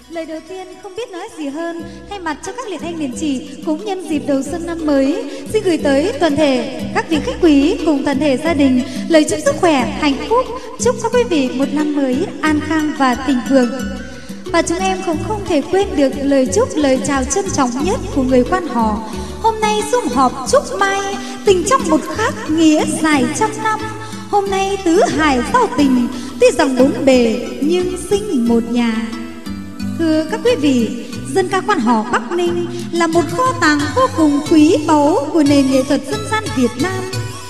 Lời đầu tiên không biết nói gì hơn, thay mặt cho các liệt anh liền chỉ cũng nhân dịp đầu xuân năm mới, xin gửi tới toàn thể các vị khách quý cùng toàn thể gia đình lời chúc sức khỏe, hạnh phúc, chúc các quý vị một năm mới an khang và thịnh vượng. Và chúng em cũng không thể quên được lời chúc, lời chào trân trọng nhất của người quan họ. Hôm nay sum họp chúc mai, tình trong một khắc nghĩa dài trăm năm. Hôm nay tứ hải giao tình, tuy rằng bốn bề nhưng sinh một nhà. Thưa các quý vị, dân ca quan họ Bắc Ninh là một kho tàng vô cùng quý báu của nền nghệ thuật dân gian Việt Nam.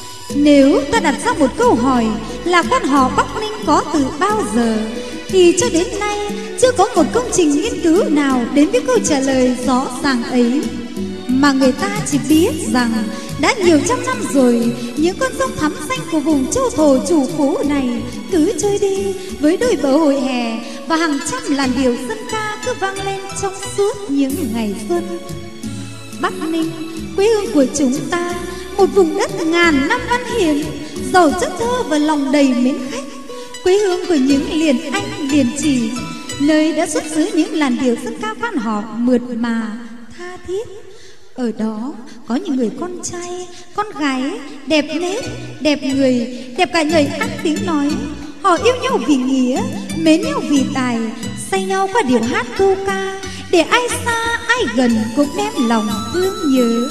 Nếu ta đặt ra một câu hỏi là quan họ Bắc Ninh có từ bao giờ, thì cho đến nay chưa có một công trình nghiên cứu nào đến với câu trả lời rõ ràng ấy. Mà người ta chỉ biết rằng đã nhiều trăm năm rồi, những con sông thắm xanh của vùng châu thổ chủ phú này cứ trôi đi với đôi bờ hồi hè, và hàng trăm làn điệu dân ca cứ vang lên trong suốt những ngày xuân. Bắc Ninh, quê hương của chúng ta, một vùng đất ngàn năm văn hiến, giàu chất thơ và lòng đầy mến khách, quê hương của những liền anh liền chỉ, nơi đã xuất xứ những làn điệu dân ca quan họ mượt mà, tha thiết. Ở đó có những người con trai, con gái đẹp nết, đẹp người, đẹp cả lời ăn tiếng nói. Họ yêu nhau vì nghĩa, mến nhau vì tài, say nhau qua điệu hát câu ca, để ai xa ai gần cũng đem lòng thương nhớ.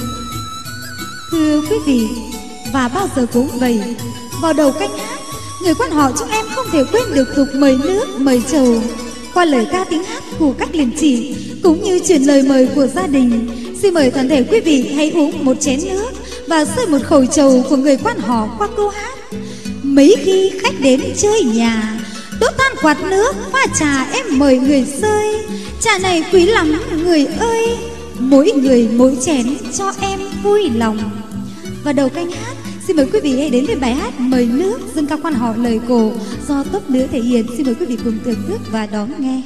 Thưa quý vị, và bao giờ cũng vậy, vào đầu canh hát, người quan họ chúng em không thể quên được tục mời nước mời trầu. Qua lời ca tiếng hát của các liền chỉ cũng như truyền lời mời của gia đình, xin mời toàn thể quý vị hãy uống một chén nước và xơi một khẩu trầu của người quan họ qua câu hát. Mấy khi khách đến chơi nhà, đốt than quạt nước pha trà em mời người xơi. Trà này quý lắm người ơi, mỗi người mỗi chén cho em vui lòng. Và đầu canh hát, xin mời quý vị hãy đến với bài hát Mời Nước dân ca quan họ lời cổ do Tốp Nữ thể hiện. Xin mời quý vị cùng thưởng thức và đón nghe.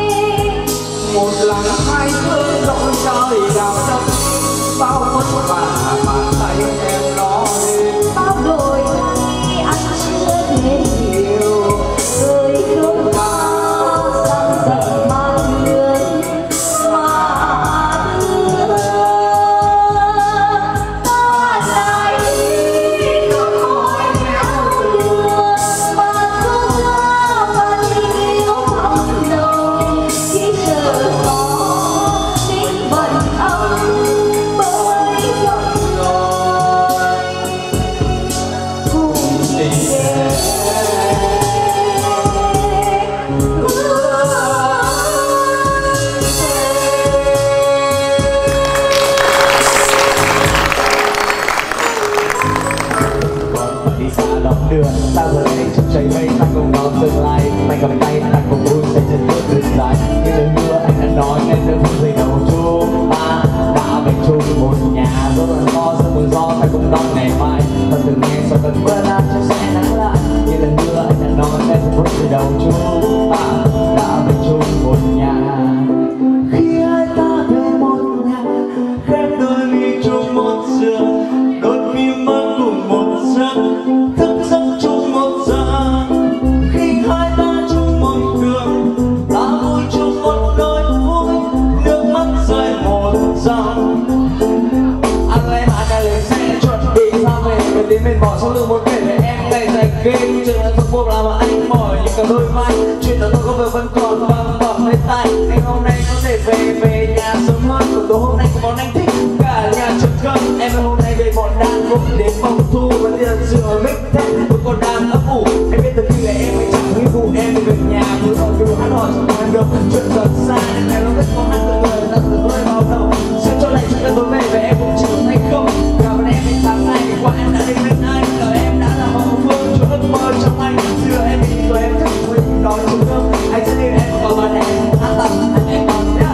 một lần hai thương dõi trời đào đất bao vất vả đường. Ta giờ đây trong trời mây, ta cùng đón tương lai. Tay cầm tay, ta cùng vui sẽ chân bước đường dài. Như lời hứa anh đã nói nên đừng không gì đầu chung. Ta đã về chung một nhà, dẫu là lo sớm mưa gió ta cùng đón ngày mai. Ta từng nghe sau cơn mưa lan cho sẽ nắng lại. Như lời hứa anh đã nói nên đừng không gì đầu chung. Ta đã về chung một nhà. Khi hai ta về một nhà, khép đôi mi chung một giường, đôi mi mơ cùng một giấc, thức giấc chung một giờ. Khi hai ta chung một đường, ta vui chung một nỗi vui, nước mắt rơi một dòng. Anh em hát cái lời sẽ chuẩn bị ra về, về đến bên bỏ sau lưng muốn kể về em ngày dành game. Chừng là thuốc buộc làm mà anh mỏi những cả đôi vai, chuyện đó tôi có về vẫn còn vang vọng bên tai. Anh hôm nay có thể về nhà sớm hơn, buổi tối hôm nay có món anh thích, cả nhà chật cơm. Em hôm nay về bọn đàn cũng đến phòng thu và tiền dựa mic thế một con đàn ấp ủ. Em biết từ khi là em mới chẳng nghĩ vụ em về nhà vừa rồi cứ hát hỏi trong em được chuyện dần xa nên em nó biết có hát từ người ta từ hơi vào đầu. Xem cho này chúng ta tối về và em cũng chịu hay không. Cảm ơn em đến tháng ngày qua em đã đến bên anh, giờ em đã là hậu phương cho ước mơ trong anh. Xưa em bị rồi em thức với đói chung cơm, anh sẽ đưa em vào bàn em hát tập em còn nhá.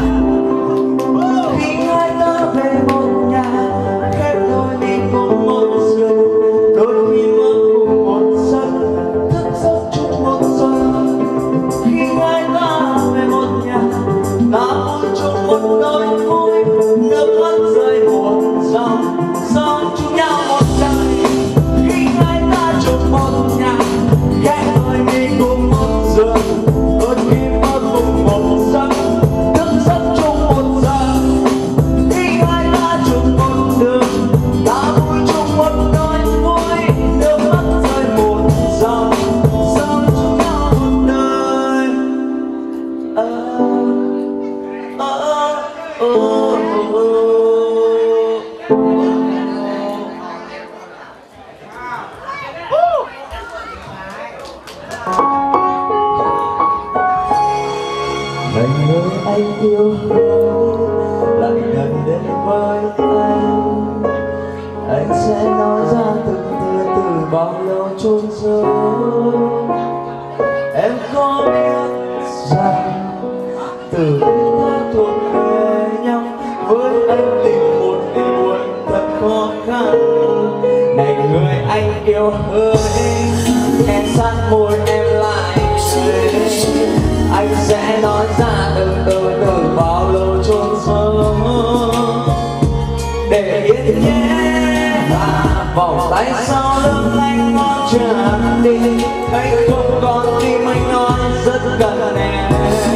Khi hai ta về một nhà, khép đôi mi cùng một giường, đôi mi mơ cùng một giấc, thức giấc chung một giờ. Khi hai ta về một nhà, ta vui chung một nỗi vui, nước mắt rơi một dòng, son chung nhau một đời. Khi hai ta chung một nhà, khép đôi mi cùng một giường, đôi mi mơ cùng một giấc, thức giấc chung một giờ. Khi hai ta chung một đường, ta vui chung một nỗi vui, nước mắt rơi một dòng, son chung nhau một đời. Ngày người anh yêu lại gần đến với anh sẽ nói ra từng từ bao lâu chôn giấu. Em có biết rằng từ ta thuộc về nhau, với anh tìm một ngày buồn thật khó khăn. Này người anh yêu ơi, em sát môi em lại, anh sẽ nói ra từng từ bao lâu chôn sâu. Để yên nhé và vòng tay sau lưng anh ngó chạm đi, thấy không còn tim anh nói rất gần em.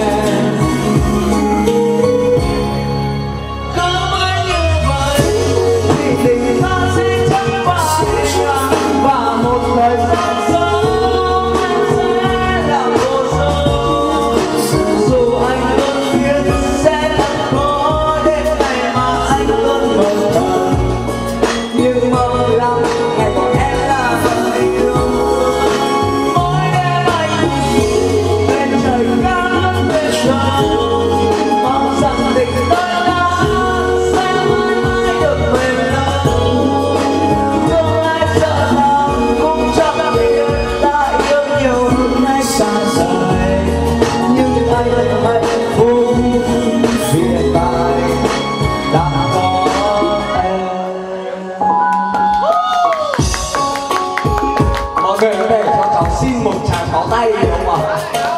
Cứ mãi như vậy thì tình ta sẽ chẳng phai nhạt, và một thời gian sớm em sẽ làm vô dấu. Dù anh luôn biết sẽ thật khó đến ngày mà anh luôn mơ màng, nhưng mơ lắm ngày còn em là người yêu. Mỗi đêm anh bên trời cao bên sông, mong rằng tình tôi đã sẽ mãi mãi được bền lâu. Không ai sợ lòng cũng chẳng biết ta yêu nhiều hơn anh xa rời, nhưng anh vẫn hạnh phúc vì hiện tại đã có em. Mọi người có thể cho cháu xin một tràng pháo tay được không ạ?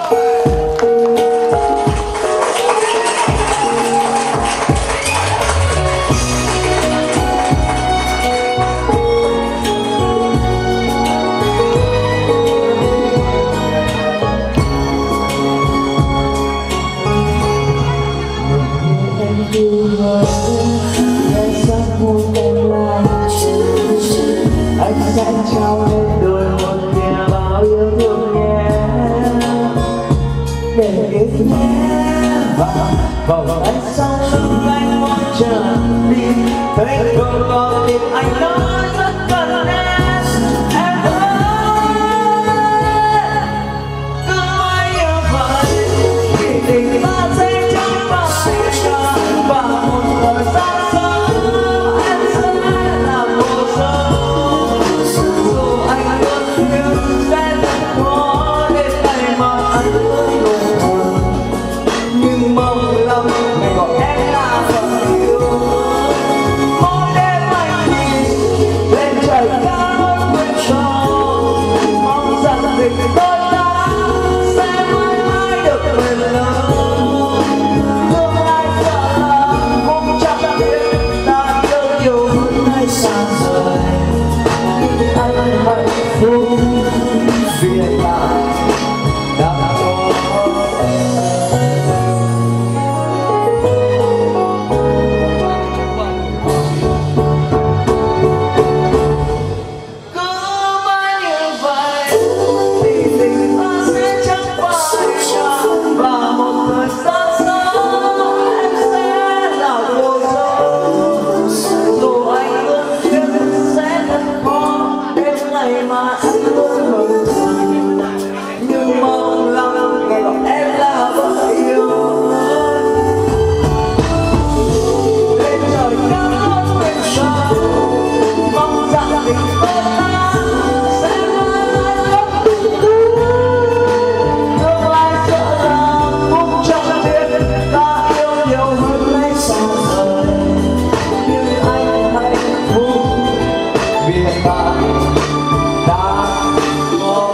Em yêu người, em sát môi em lại, anh sẽ trao lên đôi một kia bao yêu thương nhé. Để yên nhé và vòng tay sau lưng anh mong chờ đi, thấy không còn tim anh nói rất cần em. Em ơi, cứ mãi như vậy thì tình ta sẽ chẳng phai nhạt, và một thời gian sớm em sẽ làm vô dấu. Dù anh luôn biết xa rời, nhưng anh hạnh phúc vì hiện tại đã có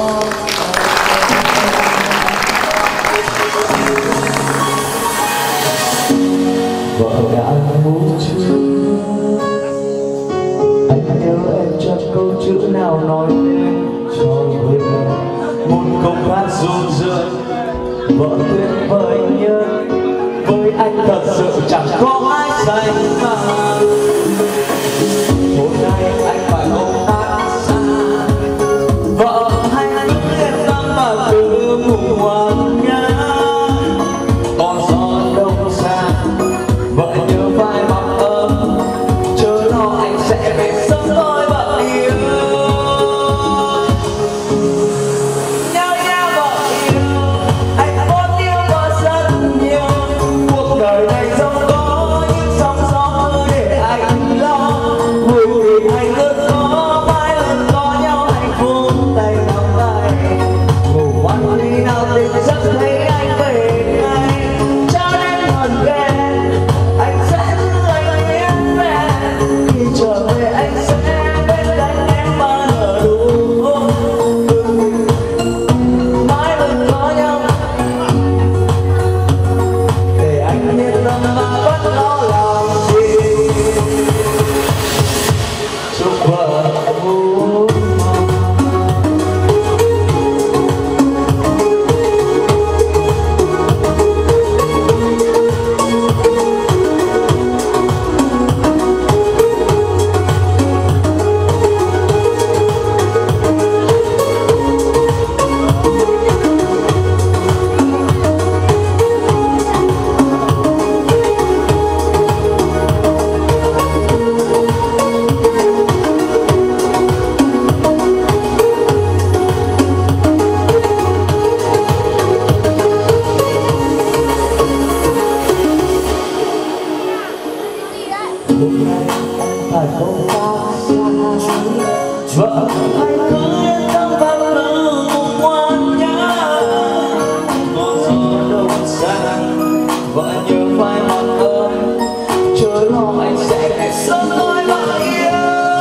vợ đã ngủ chưa. Anh nhớ em cho câu chữ nào nói tên cho người em, một câu hát ru rượi vợ tuyệt vời nhất. Với anh thật sự chẳng có ai dành mà. Hôm nay anh phải công tác xa, vợ hay anh yên tâm mà cứ ngủ ngoan nhá. Còn gió đông xa, vợ nhớ vai mặc ấm, chớ lo anh sẽ về sớm thôi vợ yêu. Nhau nhau vợ yêu, anh muốn yêu vợ rất nhiều. Cuộc đời này không có những sóng gió để anh lo, vui vì anh luôn có, mãi luôn có nhau hạnh phúc tay nắm tay. Ngủ ngoan khi nào tỉnh giấc thấy anh về ngay, cho nên hờn ghen anh sẽ giữ anh nguyên vẹn. Khi trở về anh sẽ bên cạnh em bao giờ đúng không? Mãi luôn có nhau để anh yên tâm mà vẫn lo làm gì. Chúc vợ ngủ ngon. Hôm nay anh phải công tác xa, vợ hãy cứ yên tâm và cứ ngủ ngoan nhá. Có gió đông xa, vợ nhớ phải mặc ấm, chớ lo anh sẽ về sớm thôi vợ yêu.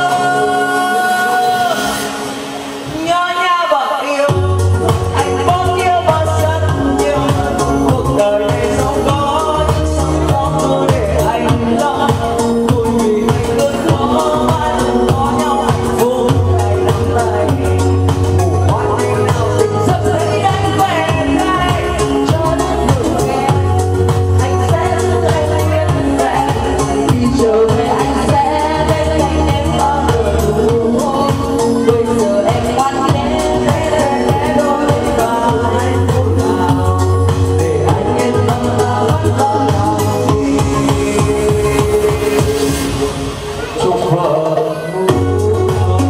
Nhớ nha vợ yêu, anh muốn yêu vợ rất nhiều. Cuộc đời này không có những sóng gió để anh lo, vui vì anh luôn có, mãi luôn có nhau hạnh phúc tay nắm tay. Ngủ ngoan khi nào tỉnh giấc thấy anh về ngay, cho đến buổi đêm anh sẽ giữ anh nguyên vẹn. Khi trở về anh sẽ bên cạnh em bao giờ đúng không? Bây giờ em ngoan đến thế để đôi và hạnh phúc nào, để anh yên tâm mà vẫn lo làm gì. Chúc vợ ngủ ngon.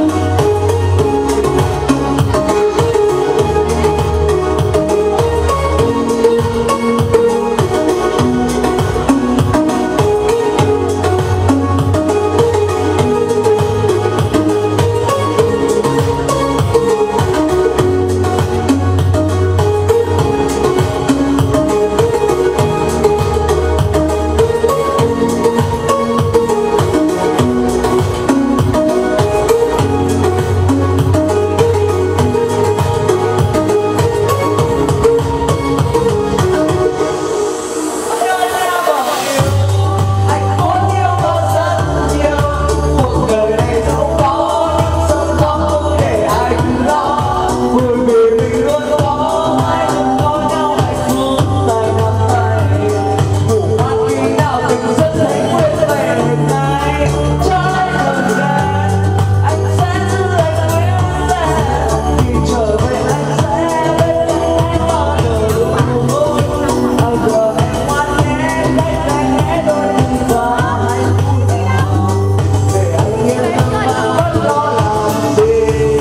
Anh muốn yêu vợ rất nhiều. Cuộc đời này không có những sóng gió để anh lo, vui vì mình luôn có, mãi luôn có nhau hạnh phúc tay nắm tay. Ngủ ngoan khi nào tỉnh giấc thấy quên về ngay, cho nên hờn ghen anh sẽ giữ anh nguyên vẹn. Khi trở về anh sẽ bên cạnh em bao giờ đúng không? Bao giờ em ngoan nhé, bên cạnh em đôi mình và hạnh phúc nào, để anh yên tâm mà vẫn lo làm gì.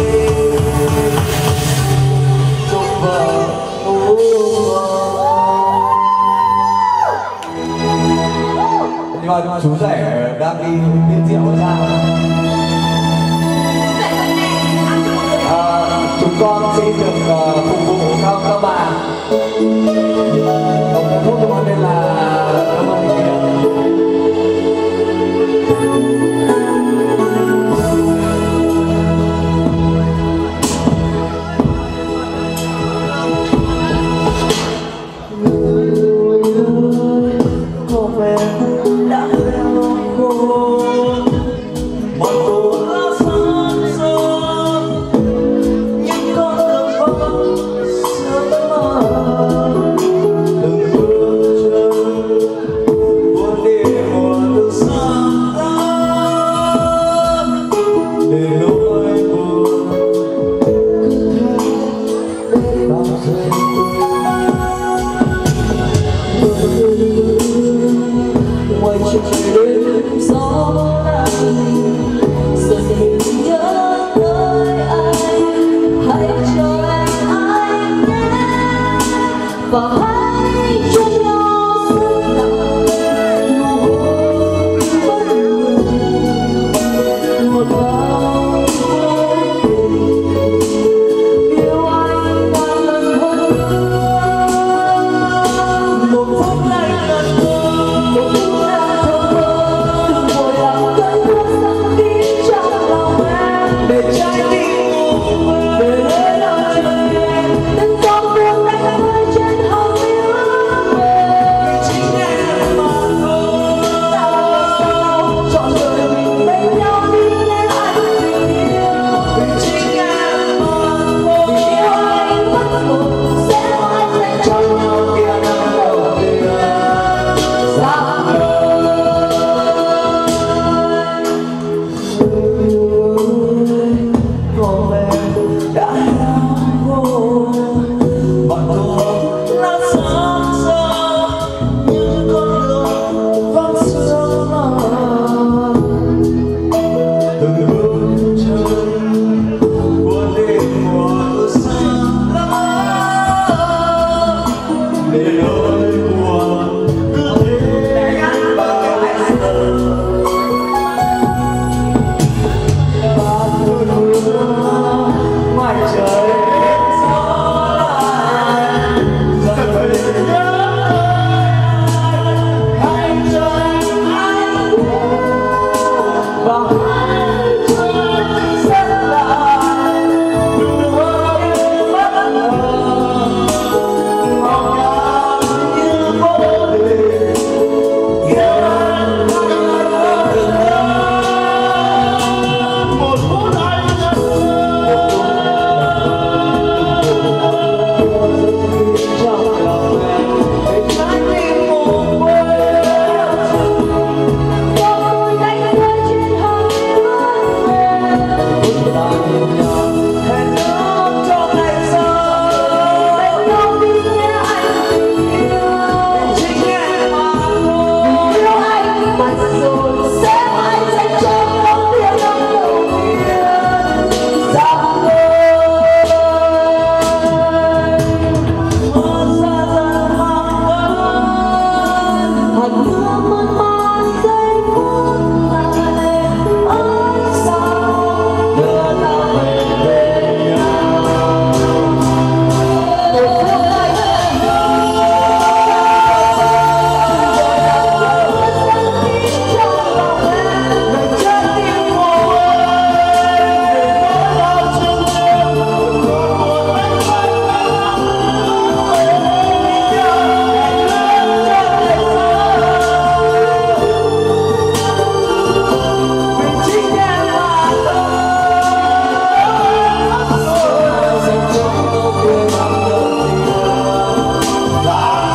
Chúc vợ ngủ ngon. Nhưng mà chú rể đang đi tiễn rượu hay sao? Chúng con xin được phục vụ các bạn. Không có thuốc đúng không? Nên là cảm ơn đã heo khô mọi phố lá sáng sớm những con đường vắng sớm mơ từng bước chân buồn đi mùa từ sáng đến để nỗi buồn bao giây ngoài trời đêm gió lạnh dần hình nhớ tới anh hãy cho em anh nhé và hãy cho nhau rất nặng nụ hôn bất ngờ một bao yêu anh ngàn lần hơn một phút lạnh lần hơn một phút lạnh thơ từng vội làm cơn mưa dâng kín trong lòng em để trái tim ngủ quên để nơi nào trời em từng giọt buồn đánh rơi trên hòn yêu về chính em mà thôi sao chọn đời mình bên nhau đi nên anh tình yêu vì chính em mà thôi vì yêu anh bất ngờ sẽ mãi dành cho nhau kia năm đầu tiên xa hôm em đã heo khô bọn tôi lá sáng sớm những con đường vắng sớm mơ từng bước chân buồn đêm mùa sáng lắm để nỗi buồn cứ thế bao giờ và tôi mưa ngoài trời đêm gió lạnh dần hình nhớ hãy cho em anh và hãy cho em rất lại nụ hôn bất ngờ ngọt ngào như vô tình yêu anh một phút anh trong lòng em để trái tim ngủ quên Cho tôi đánh rơi trên hòn yêu về chúng ta yêu nhau hẹn ước trong ngày sau bên nhau đi nhé anh tình yêu chính em mà thôi yêu anh mất rồi sẽ mãi dành cho nhau tiếng năm đầu tiên xa vời mơ xa dần hàng cơn hạt mưa mơn man giây phút này ơi sao đưa ta về bên nhau một phút lạnh trong lòng em để trái tim ngủ quên để nỗi đau trong đêm buồn đánh mất vì nhau hẹn ước trong ngày sau vì chính em mà thôi dành cho nhau kia năm đầu tiên là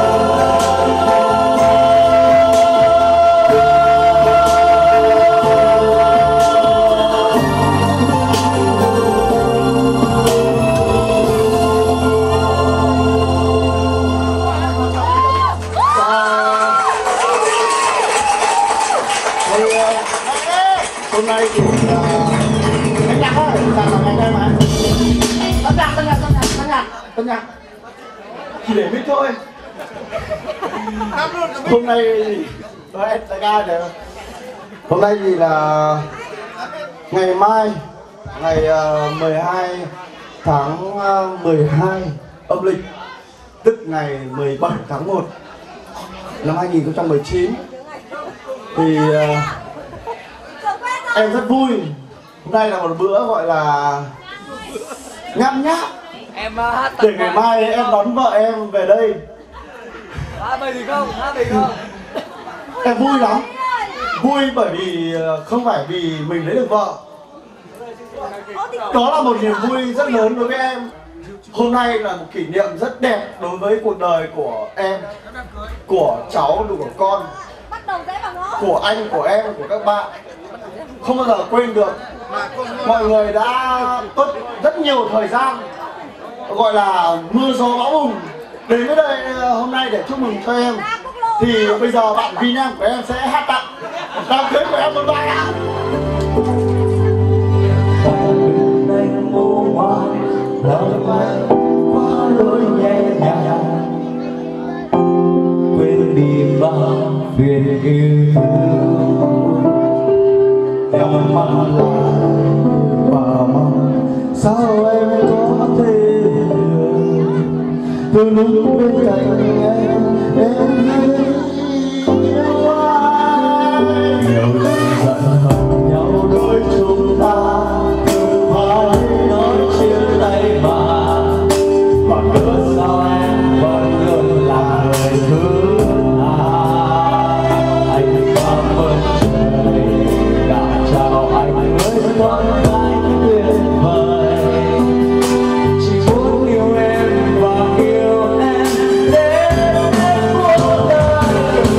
hôm nay thì anh nhạc ơi, nhạc là ngày đây mà tân nhạc chỉ để biết thôi. Hôm nay thôi em đại ca để hôm nay thì là ngày mai ngày 12 tháng 12 âm lịch, tức ngày 17 tháng 1 năm 2019 thì em rất vui. Hôm nay là một bữa gọi là nhăm nháp Em hát để ngày mai em đón vợ em về đây. Hát bài gì không? Hát gì không? Em vui lắm. Vui bởi vì không phải vì mình lấy được vợ. Đó là một niềm vui rất lớn đối với em. Hôm nay là một kỷ niệm rất đẹp đối với cuộc đời của em, của cháu, của con, của anh, của em, của các bạn. Không bao giờ quên được. Mọi người đã mất rất nhiều thời gian, gọi là mưa gió bão bùng, đến với đây hôm nay để chúc mừng cho em. Thì bây giờ bạn Vy Nam của em sẽ hát tặng đám cưới của em một bài ạ. Anh mua hoa lòng anh qua lối nhẹ nhàng, quên đi bao phiền yêu em mong là và mong sao em có thể từ lúc bên cạnh em yêu anh. Nhiều lần giận hờn nhau đôi chúng ta thường phải nói chia tay mà cớ sao em vẫn luôn là người thứ hai. Anh cảm ơn trời đã trao anh với con gái tuyệt vời, chỉ muốn yêu em và yêu em đến hết cuộc đời.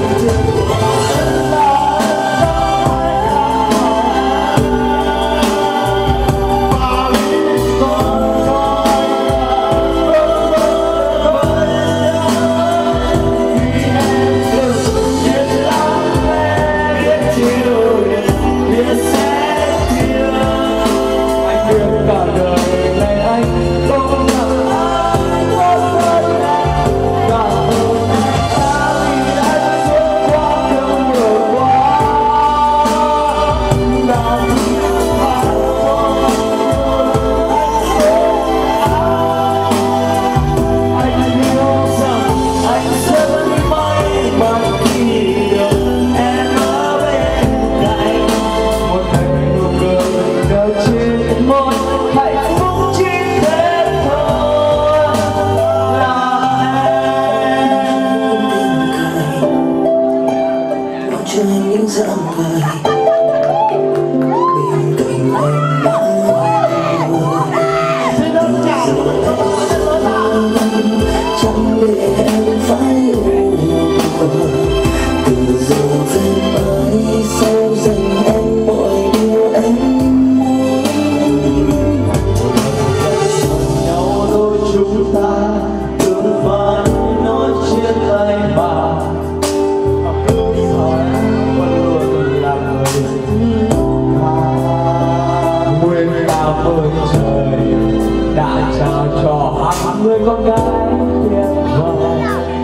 Người con gái tuyệt vời,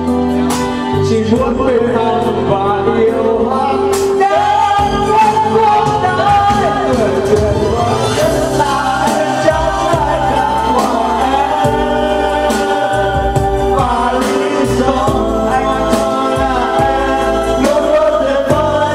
chỉ muốn bên anh và yêu anh đến hết cuộc đời. Người tuyệt vời nhất là em trong hai cánh của em, và lý do anh cho là em luôn luôn tuyệt vời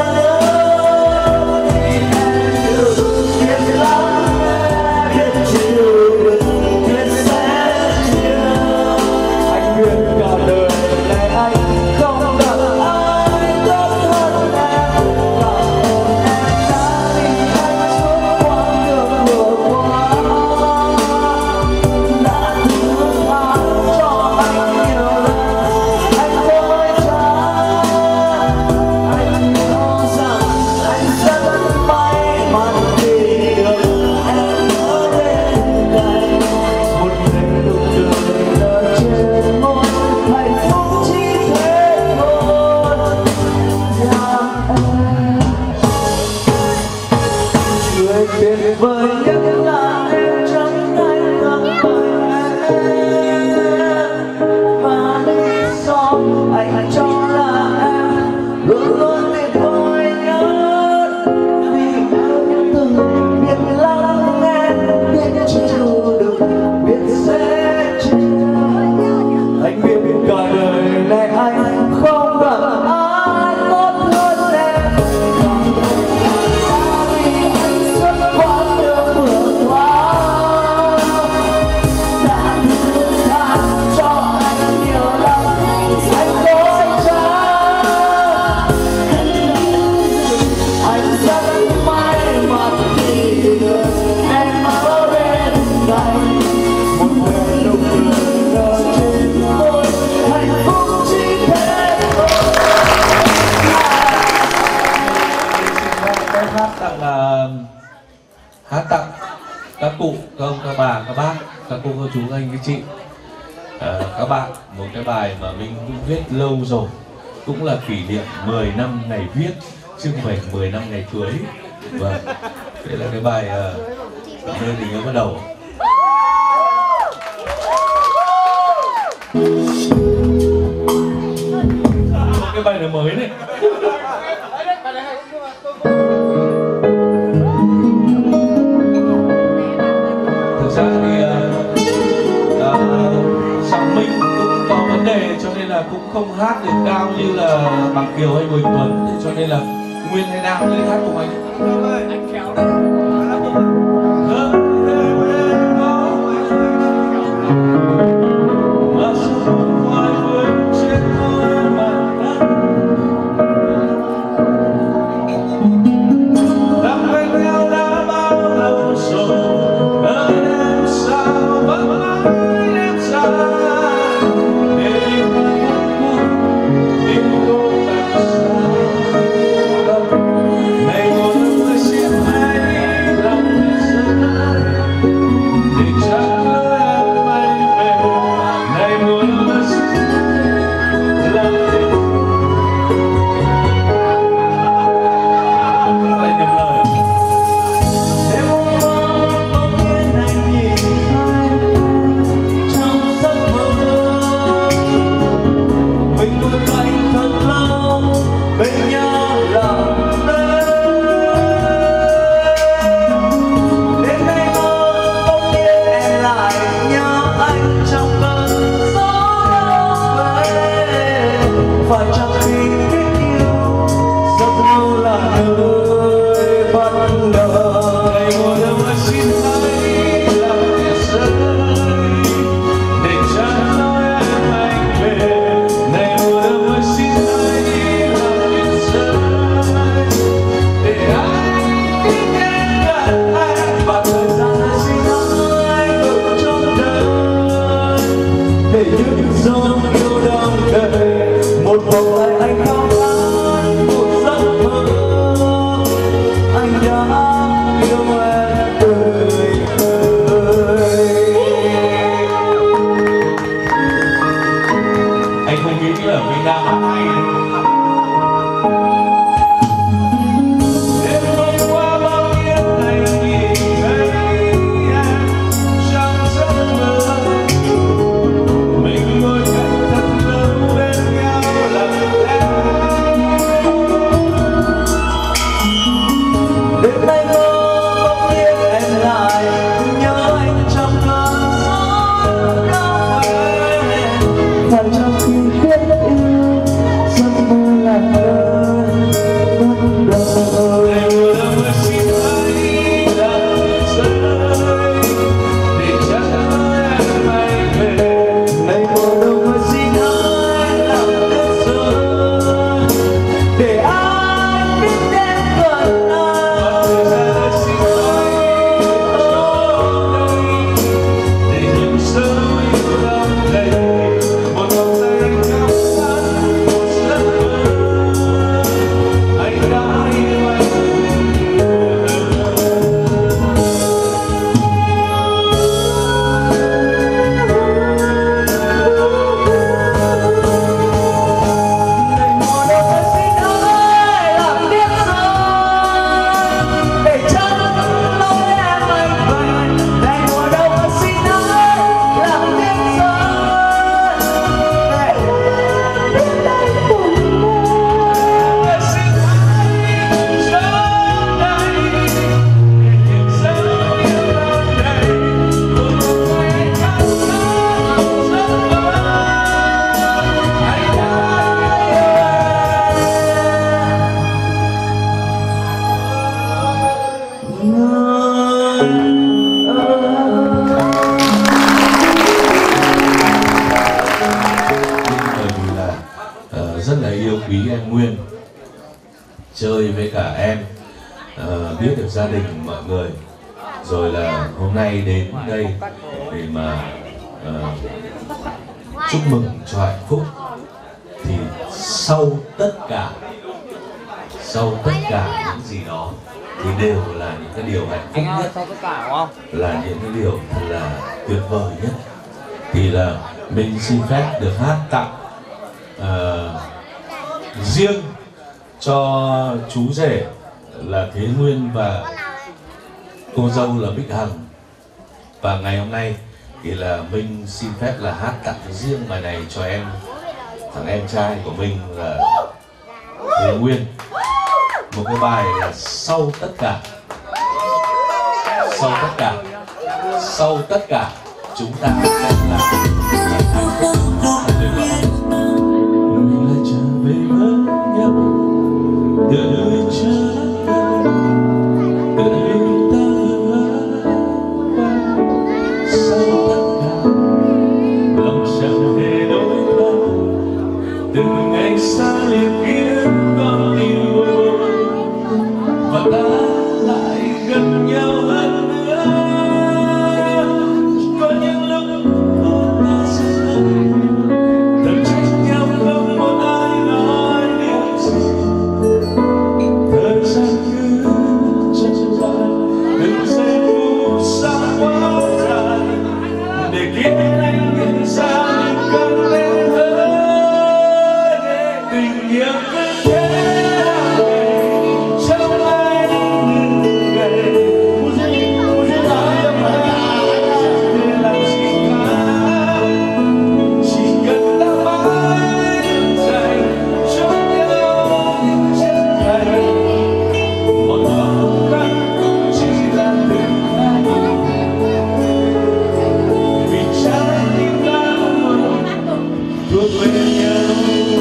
nữa. Vì em được biết lắng nghe, biết chịu đựng, biết sẽ cả đời này anh không gặp ai. bạn hát tặng các cụ, các ông, các bà, các bác, các cô, các chú, các anh, các chị, các bạn một cái bài mà mình cũng viết lâu rồi, cũng là kỷ niệm 10 năm ngày viết chứ không phải 10 năm ngày cưới. Vâng, đây là cái bài nơi tình yêu bắt đầu. Cái bài này mới này. Thực ra thì giọng mình cũng có vấn đề cho nên là cũng không hát được cao như là Bằng Kiều hay Bùi Tuấn, cho nên là Nguyên hay Nam lên hát cùng anh. Anh khéo đấy. rất là yêu quý em Nguyên, chơi với cả em, biết được gia đình mọi người, rồi là hôm nay đến đây để mà chúc mừng cho hạnh phúc. Thì sau tất cả những gì đó thì đều là những cái điều hạnh phúc nhất, là những cái điều thật là tuyệt vời nhất. Thì là mình xin phép được hát tặng riêng cho chú rể là Thế Nguyên và cô dâu là Bích Hằng. Và ngày hôm nay thì là mình xin phép là hát tặng riêng bài này cho em, thằng em trai của mình là Thế Nguyên. Một cái bài là sau tất cả. Sau tất cả. Sau tất cả chúng ta sẽ là hạnh phúc. Mình lại trở về với nhau từ nơi chưa từ nơi ta qua. Sau tất cả lòng chẳng hề đổi thay, từ ngày xa lìa kia con tim bồi hồi và ta lại gần nhau hơn nữa. Có những lúc ta sẽ thầm trách nhau không một ai nói điều gì. Thời gian cứ trôi qua, từng giây phút xa quá dài, để khiến anh nhận ra mình cần lên hơn. Để tình yêu cứ thế trong anh từng ngày. Để làm gì cả, chỉ cần ta mãi dành cho nhau những chân thành. Một khoảng cách chỉ là từng ngày, vì trái tim ta luôn thuộc về nhau.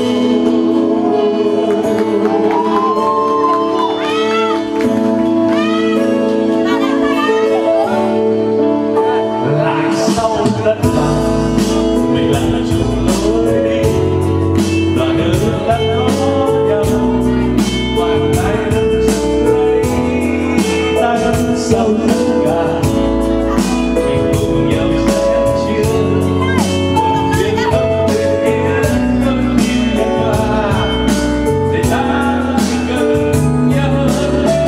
Lại sau tất cả mình là chung lối đi, đoạn đường đã có nhau, bàn tay nâng dừng lấy tay. Sau tất cả mình cùng nhau sẻ chia một viên tâm bên kia không nhìn qua, để ta chỉ cần nhau hơn nữa.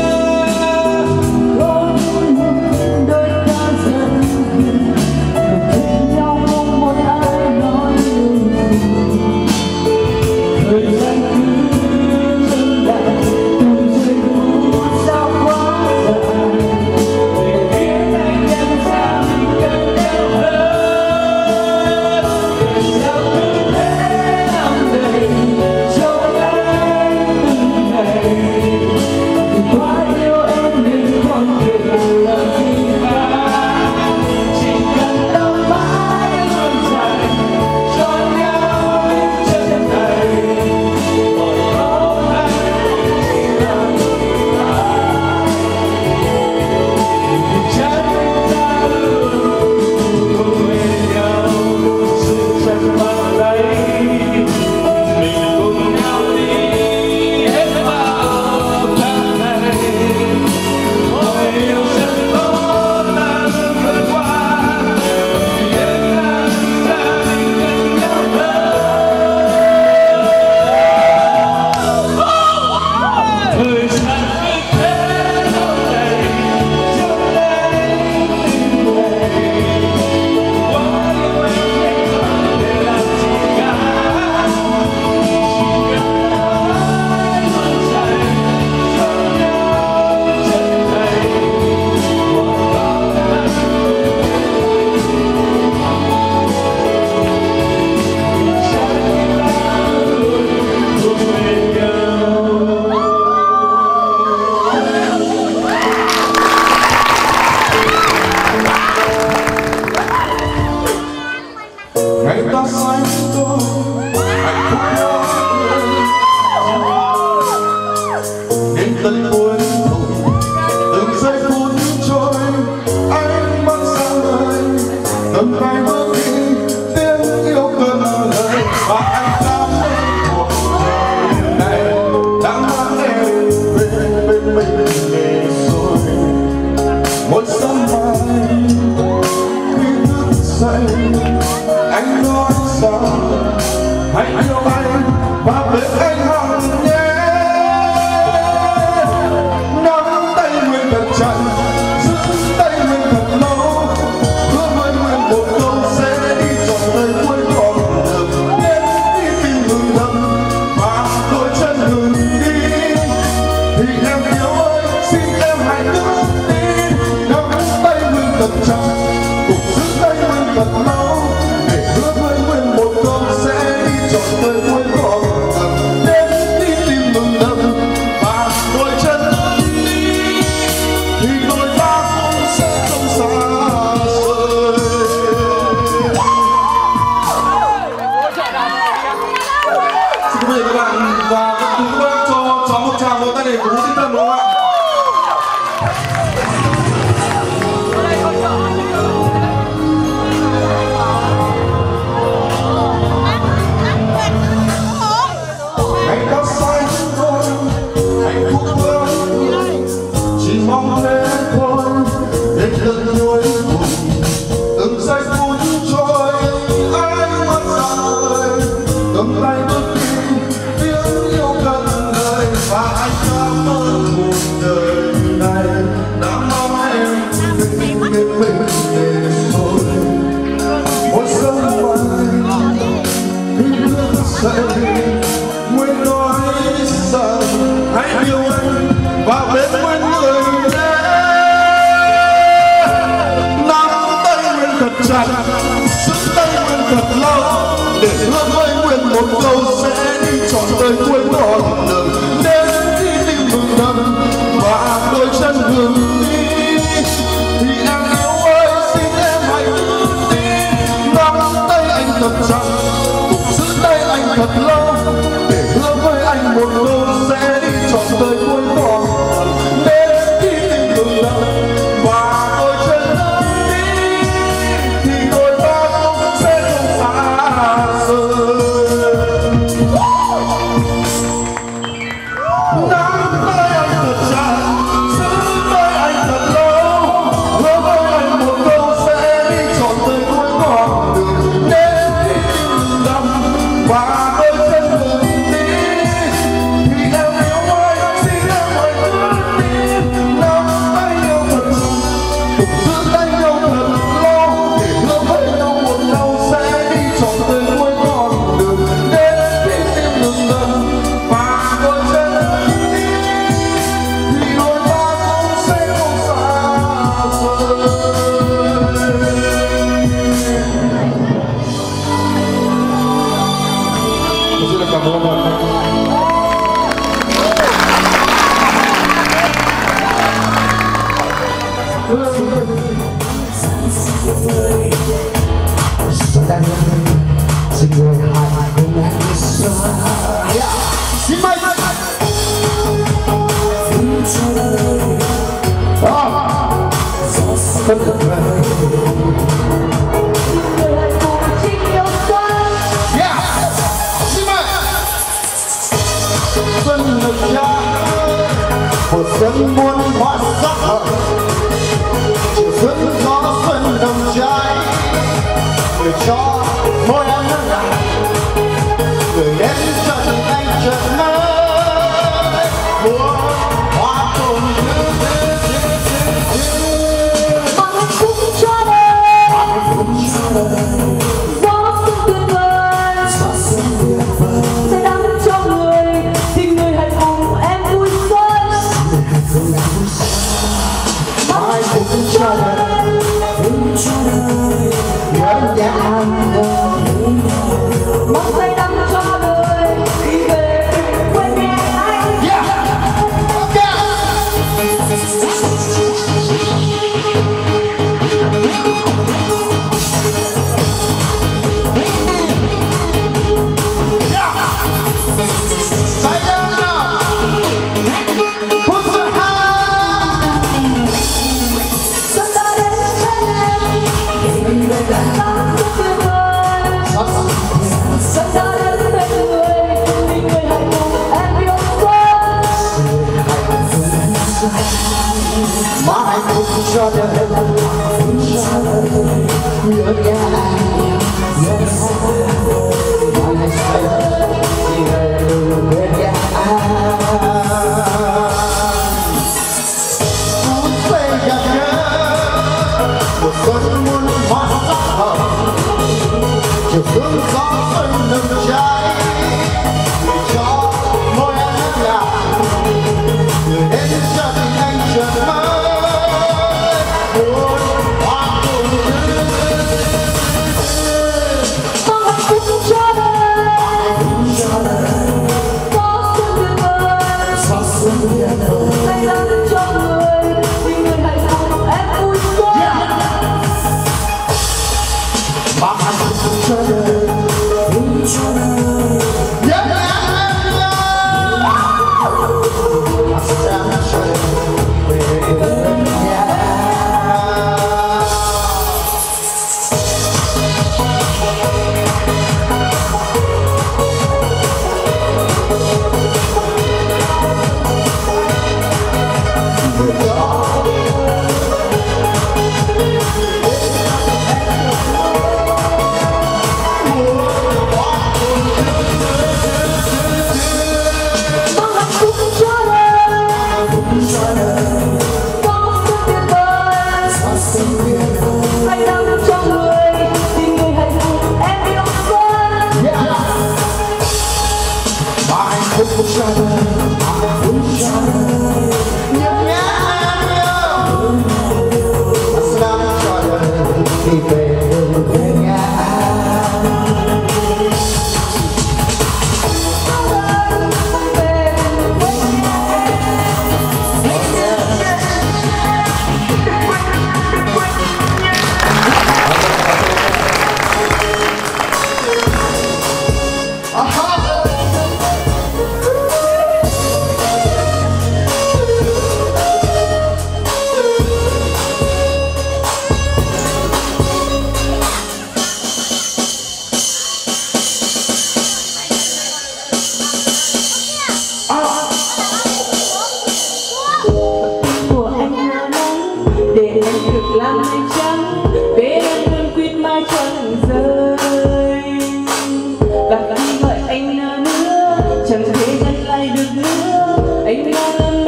đôi ta dần gần, thích nhau không một ai nói điều. Thời gian cứ dừng lại, từng giây phút sao quá dài, để khiến anh nhận ra mình cần nhau hơn. Thời gian cứ thế làm đầy trong anh từng ngày, vì quá yêu em nên không thể làm gì cả. Chỉ cần ta mãi luôn dành cho nhau những chân thành. Một hôm nay chỉ là một ngày, vì trái tim ta luôn thuộc về nhau. Sự chân bàn tay mình cùng nhau đi hết bao tháng ngày. Ôi yêu rất tốt ta luôn vượt qua, vì em đã ra mình gần nhau hơn. Thời gian cứ thế lâu đầy trong anh từng ngày. Quá yêu em không để làm gì cả, chỉ cần ta mãi luôn dành cho nhau chân thành. Một khoảng cách trái tim ta luôn thuộc về nhau. Ngày ta sánh đôi hạnh phúc nhau đến tận cuối cùng. Từng giây phút trôi anh mắt sáng ngời, tầm tay bước đi tiếng yêu cơn lời. Và anh cảm thấy cuộc đời này đang mang em về bên mình để rồi một sớm mai khi thức dậy anh nói rằng hãy yêu anh và bên anh hằng nhé. một tay để cổ vũ tinh thần đúng không ạ? Anh đã sai thôi, hạnh phúc hơn, chỉ mong thế thôi, đến lần nuối buồn, từng giây phút trôi, anh mất rồi, cầm tay bước đi, tiếng yêu gần đời, và anh cảm ơn cuộc đời này đã mong em bên mình để thôi. Một sớm mai, khi bước dậy. Nguyên nói rằng hãy yêu anh và bên với người nhé. Nắm tay Nguyên thật chặt, giữ tay Nguyên thật lâu, để hứa với Nguyên một câu sẽ đi trọn đời cuối con đường. Đến khi tim ngừng đập và đôi chân ngừng đi, thì em yêu ơi xin em hãy bước đi. Nắm tay anh thật chặt, cùng giữ tay anh thật lâu, anh một câu sẽ đi trọn đời cuối con đến khi tim ngừng đập và đôi chân ngừng đi, thì đôi ta cũng sẽ không xa rời. Nắm tay anh thật chặt, giữ tay anh thật lâu, hứa với anh một câu sẽ đi trọn đời cuối con đường đến khi tim ngừng đập và đôi chân ngừng đi. Một xuân muôn hoa sắc hồng, chiều xuân gió xuân đồng trái, người cho môi em nước ngọt, người đến chân anh chợt mới mùa hoa cùng hạnh phúc cho đời, gió xuân tuyệt vời, say đắm cho người, tình người hạnh phúc em vui xuân. mãi phúc cho đời, nhớ nhà anh mong say đắm cho đời, đi về quên nhà anh. mãi phúc cho đời, nhớ nhà mãi say chỉ về bên nhà phút giây gặp nhớ một xuân muôn hoa sắc hồng, chiều sương gió xuân nồng cháy, người cho môi em nước ngọt, người đến chân anh chợt mới buồn hoa cùng mong hạnh phúc cho đời, gió xuân tuyệt vời, say đắm cho người, tình người hạnh phúc em vui xuân. mong hạnh phúc cho đời, nhớ em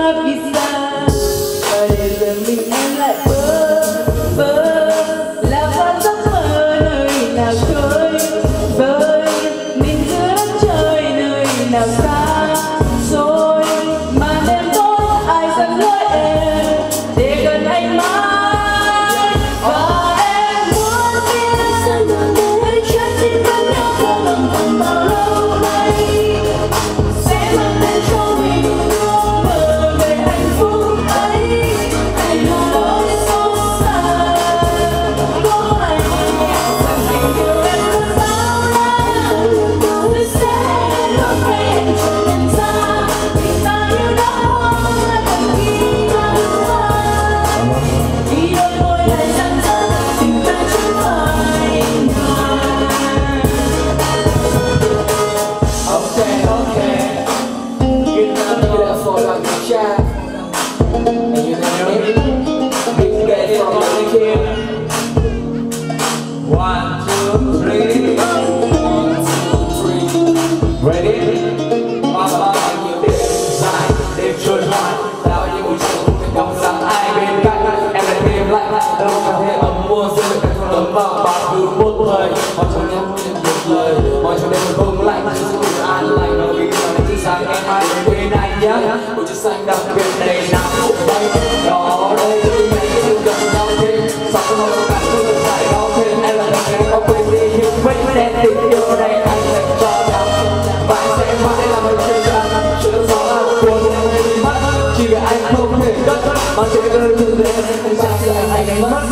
vì xa. Và để giờ mình em lại bơ vơ là vào giấc mơ nơi nào trôi vơi mình giữa đất trời nơi nào xa xôi. Mà đêm tối ai dẫn lối em để gần anh mãi. Và em muốn biết rằng đời trái tim vẫn nhớ thương lòng còn bao lâu nay sẽ mang đến cho mình ước mơ về hạnh phúc ấy. Hay là nỗi sâu xa có ai rằng tình yêu em rất bao la tôi sẽ luôn thấy em chẳng nhận ra vì ta yêu đó là cần khi ta hoa vì đôi môi lại rạng rỡ tình ta chẳng phải ngờ. Okay. Get that for like a chat. And you know me? We can get it from the kid. 1, 2, 3. 1, 2, 3. Ready? Mama, nhiều đêm dài, đêm trôi hoài. Tạo những buổi chiều không thể không rằng ai bên cạnh. Em lại thêm lại, đâu có thể ấm mua riêng được cái thằng ấm vào bao cứ một thời. Mọi trong nhắn một lời, mọi trong đêm một vùng lạnh. Sự an lành và vì giờ đến sáng em ai đến bên anh nhé. Buổi chiều xanh đặc biệt đầy nắng cũng bay. Đó đây mấy cái điều cần nhau thêm. Sao không có cả thứ phải đó thêm. Em là đàn em có quên đi nhưng vẫn mới đem tình yêu này anh dành cho nhau. Và anh sẽ mãi là một trời gian chưa gió là cuốn em đi mất. Chỉ vì anh không thể cất mà chỉ ơi thương em không chắc sẽ anh đánh mất.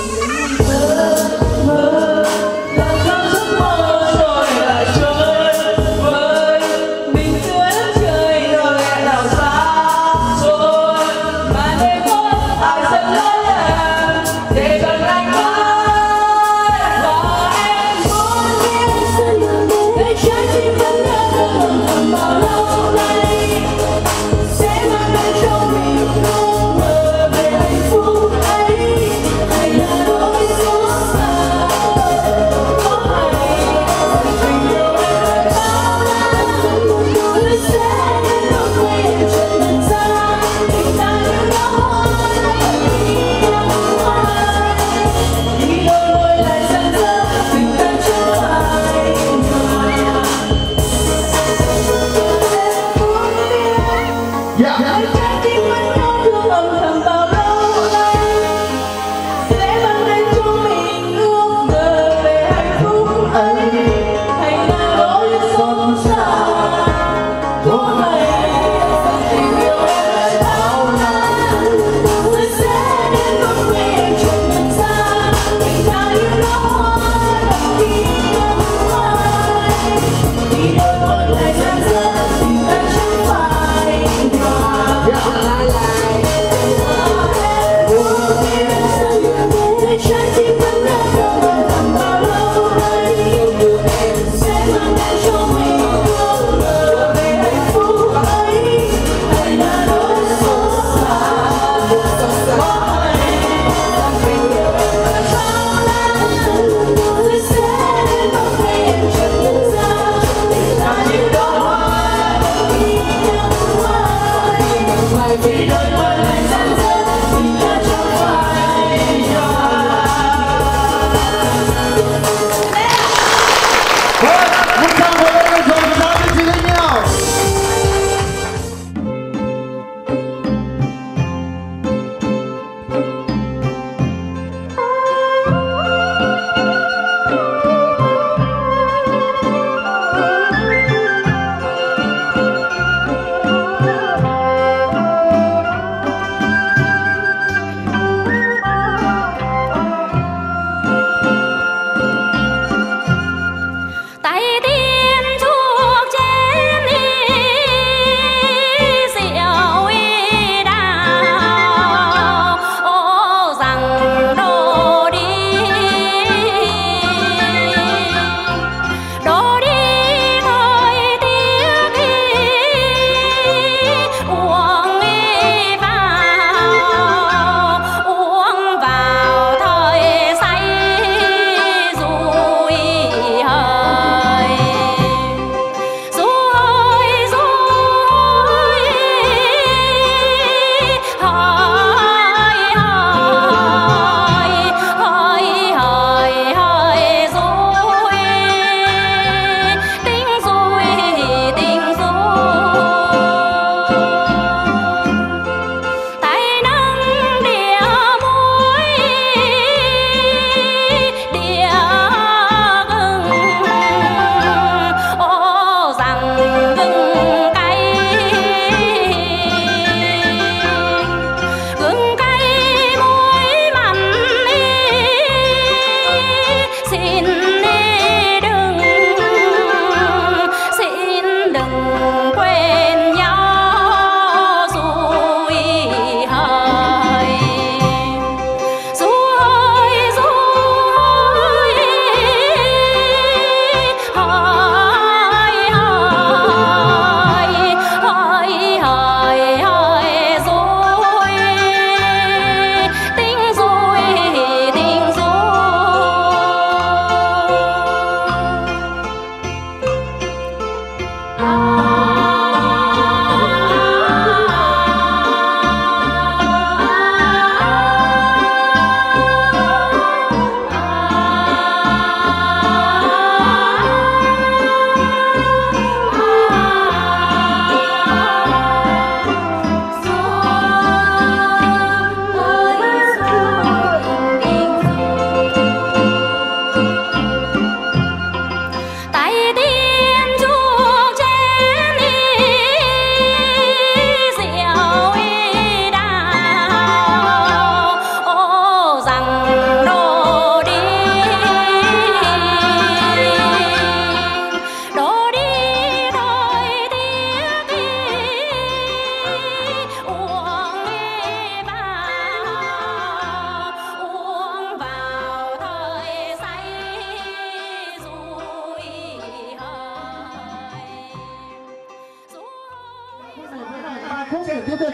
Làm trong giấc mơ rồi lại chơi vơi mình giữa đất trời rồi hẹn nào xa xôi. Mà đêm tối ai dẫn lối em để gần anh mãi. Và em muốn biết để trái tim vẫn nhớ thương lòng còn bao lâu nay sẽ mang đến cho mình ước mơ về hạnh phúc ấy. Hay là nỗi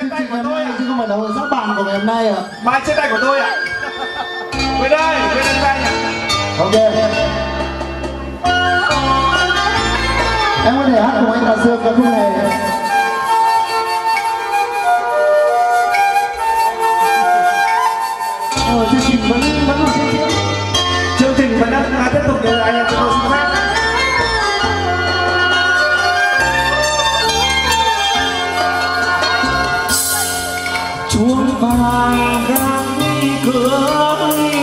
trên tay của tôi chứ không phải là hội sát bàn của ngày hôm nay à? Bài trên tay của tôi ạ. Quên đây, quên anh tay nhỉ. Ok. Em có thể hát cùng anh Hà Sương ca khúc này. Chương trình vẫn còn diễn. Chương trình vẫn đang tiếp tục để anh em chúng tôi xin phép. chuông vàng gác cửa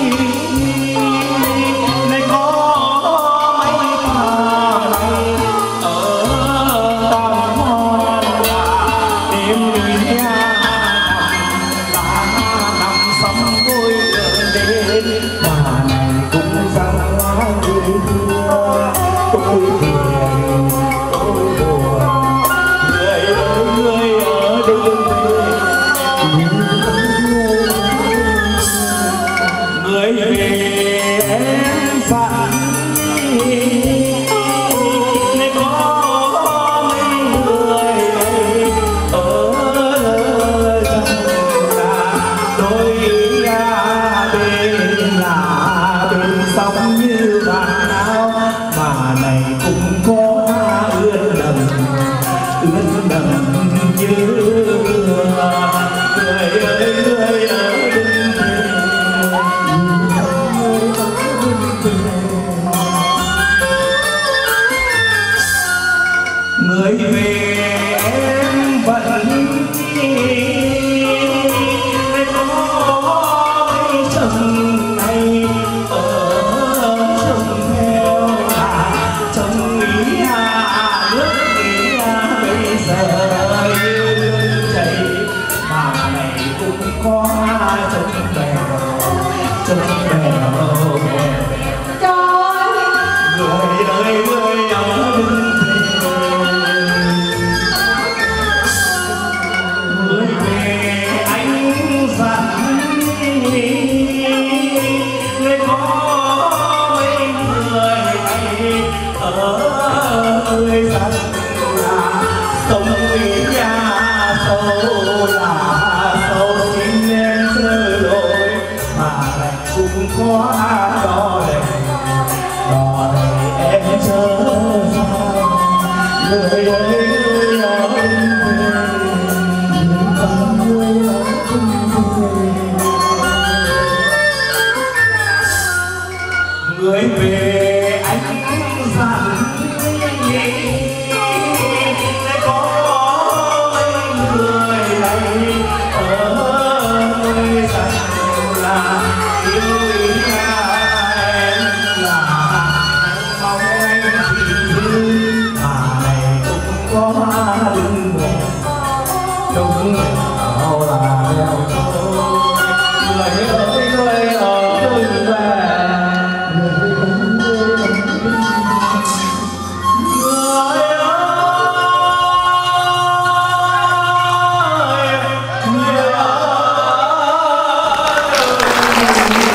này có mấy ta này ở tam hoan đêm người nằm sắm tôi đến mà này cũng rằng người thương tôi thiền tôi buồn người ơi người ở đây người về em phản này có mấy người ở rằng là đôi bên là bên sóng như bạn áo mà này cũng có ướt đầm như người ơi người ở người về em vẫn có mấy chồng này ở chồng theo chồng ý nước ý bây giờ chảy mà này cũng có chồng bèo người ơi người ở người về anh dặn người có mấy người ở người dặn là sông ý nhà sâu là sâu xin em sơ lỗi mà lại cũng có đo đầy em chớ sao người ơi người về anh dặn sẽ có mấy người này ở nơi dặn là yêu ý em là mong anh thì mà này cũng có đừng đúng nào là đeo người ơi người ở đừng về người ơi